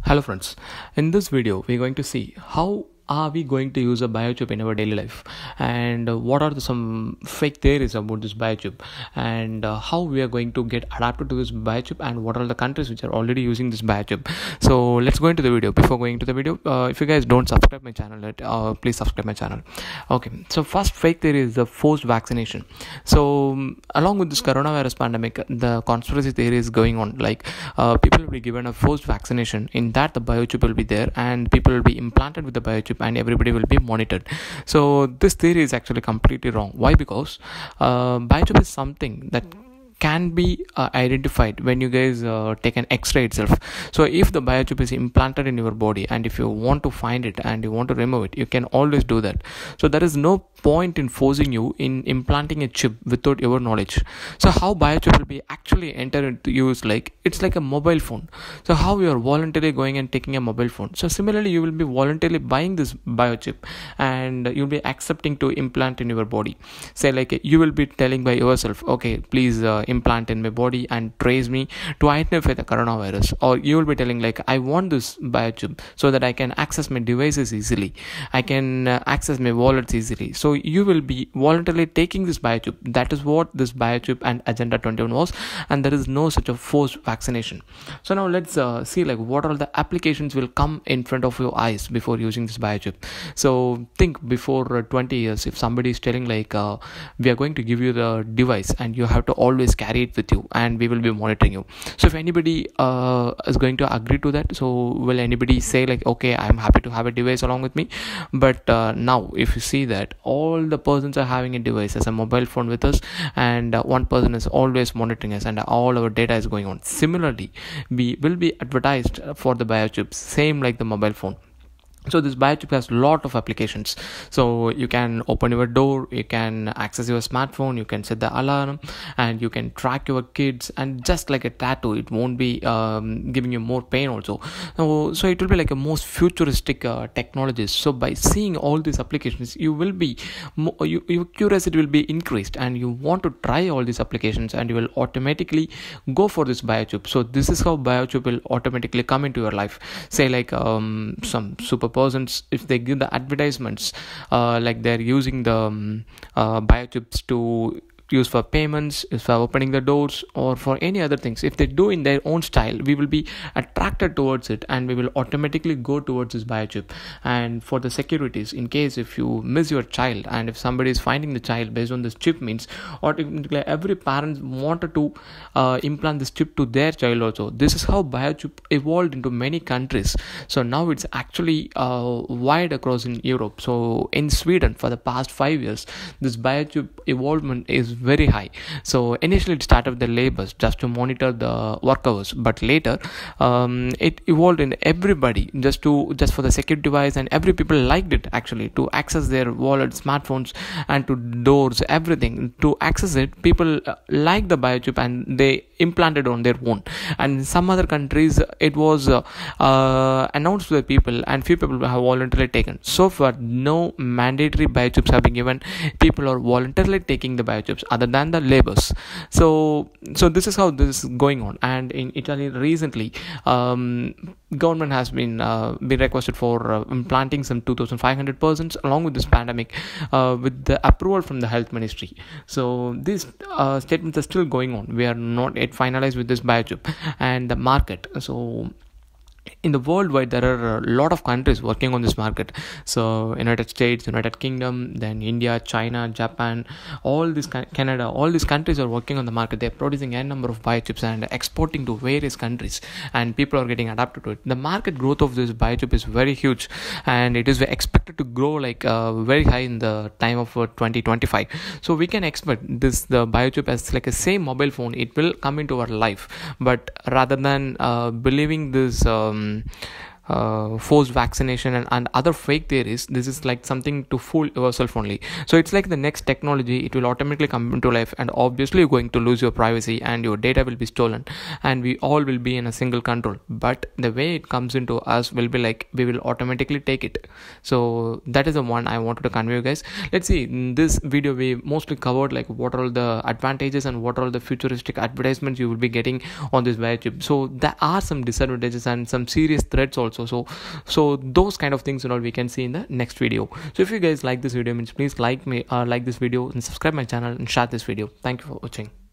Hello friends, in this video we're going to see how are we going to use a biochip in our daily life, and what are some fake theories about this biochip, and how we are going to get adapted to this biochip, and what are the countries which are already using this biochip. So let's go into the video. Before going to the video, if you guys don't subscribe my channel, please subscribe my channel. Okay, so first fake theory is the forced vaccination. So along with this coronavirus pandemic, the conspiracy theory is going on, like people will be given a forced vaccination. In that, the biochip will be there and people will be implanted with the biochip and everybody will be monitored. So this theory is actually completely wrong. Why? Because biochip is something that can be identified when you guys take an x-ray itself. So if the biochip is implanted in your body and if you want to find it and you want to remove it, you can always do that. So there is no point in forcing you in implanting a chip without your knowledge. So how biochip will be actually entered into use, like it's like a mobile phone. So how you are voluntarily going and taking a mobile phone, so similarly you will be voluntarily buying this biochip and you'll be accepting to implant in your body. Say like you will be telling by yourself, okay, please implant in my body and trace me to identify the coronavirus, or you will be telling like I want this biochip so that I can access my devices easily, I can access my wallets easily. So you will be voluntarily taking this biochip. That is what this biochip and Agenda 21 was, and there is no such a forced vaccination. So now let's see like what all the applications will come in front of your eyes before using this biochip. So think before 20 years, if somebody is telling like we are going to give you the device and you have to always carry it with you and we will be monitoring you. So if anybody is going to agree to that, so will anybody say like, okay, I'm happy to have a device along with me? But now if you see that all the persons are having a device as a mobile phone with us, and one person is always monitoring us and all our data is going on. Similarly, we will be advertised for the biochips, same like the mobile phone. So this biochip has a lot of applications. So you can open your door, you can access your smartphone, you can set the alarm, and you can track your kids, and just like a tattoo, it won't be giving you more pain also. So it will be like a most futuristic technologies. So by seeing all these applications, you will be your curiosity will be increased and you want to try all these applications and you will automatically go for this biochip. So this is how biochip will automatically come into your life. Say like some super persons, if they give the advertisements like they're using the biochips to use for payments, for opening the doors, or for any other things, if they do in their own style, we will be attracted towards it and we will automatically go towards this biochip. And for the securities, in case if you miss your child and if somebody is finding the child based on this chip, means automatically every parent wanted to implant this chip to their child also. This is how biochip evolved into many countries. So now it's actually wide across in Europe. So in Sweden for the past 5 years, this biochip evolvement is very high. So initially it started with the labors just to monitor the work hours, but later it evolved in everybody just for the security device, and every people liked it actually to access their wallets, smartphones, and to doors, everything to access it. People like the biochip and they implanted on their own. And in some other countries it was announced to the people and few people have voluntarily taken. So far no mandatory biochips have been given. People are voluntarily taking the biochips other than the labors. So this is how this is going on. And in Italy recently government has been requested for implanting some 2,500 persons along with this pandemic with the approval from the health ministry. So these statements are still going on. We are not yet finalized with this biochip and the market. So in the worldwide there are a lot of countries working on this market. So United States, United Kingdom, then India, China, Japan, all this Canada, all these countries are working on the market. They're producing a number of biochips and exporting to various countries, and people are getting adapted to it. The market growth of this biochip is very huge, and it is expected to grow like very high in the time of 2025. So we can expect the biochip as like a same mobile phone. It will come into our life, but rather than believing this forced vaccination and other fake theories. This is like something to fool yourself only. So it's like the next technology, it will automatically come into life, and obviously you're going to lose your privacy and your data will be stolen, and we all will be in a single control. But the way it comes into us will be like we will automatically take it. So that is the one I wanted to convey you guys. Let's see, in this video we mostly covered like what are all the advantages and what are all the futuristic advertisements you will be getting on this biochip. So there are some disadvantages and some serious threats also. So those kind of things we can see in the next video. So if you guys like this video, means please like this video and subscribe my channel and share this video. Thank you for watching.